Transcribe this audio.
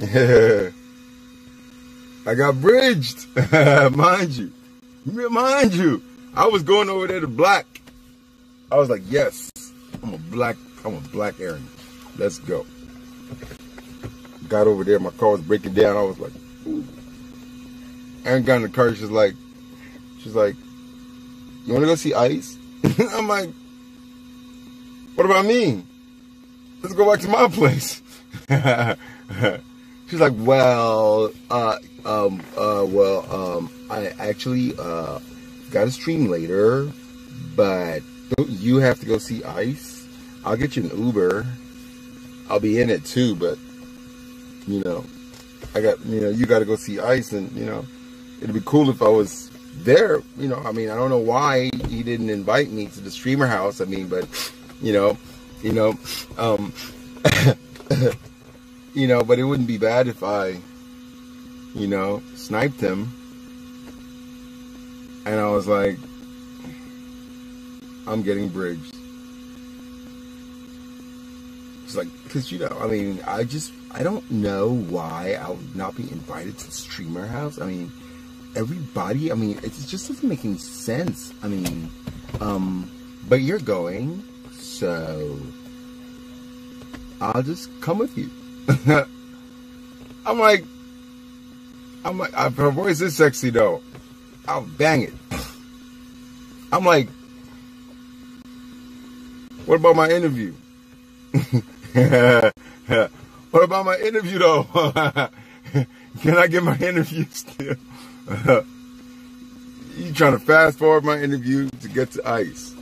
I got bridged, mind you. Mind you, I was going over there to black. I was like, yes, I'm a black Aaron. Let's go. Got over there, my car was breaking down. I was like, ooh. Aaron got in the car. She's like, you want to go see Ice? I'm like, what about me? Let's go back to my place. She's like, well, I actually got a stream later, but don't you have to go see Ice? I'll get you an Uber. I'll be in it too, but you got to go see Ice, and it'd be cool if I was there. I mean, I don't know why he didn't invite me to the streamer house. I mean, but but it wouldn't be bad if I, sniped him. And I was like, I'm getting bridged. It's like, because, I mean, I don't know why I would not be invited to the streamer house. I mean, everybody, I mean, it just doesn't make any sense. I mean, but you're going, so I'll just come with you. I'm like, her voice is sexy though. I'll bang it. I'm like, what about my interview? What about my interview though? Can I get my interview still? You trying to fast forward my interview to get to Ice?